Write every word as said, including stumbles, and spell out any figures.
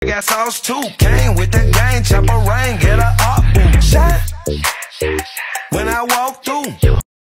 got sauce too. Came with that gang, chopper rain, get a up, boom, shot. When I walk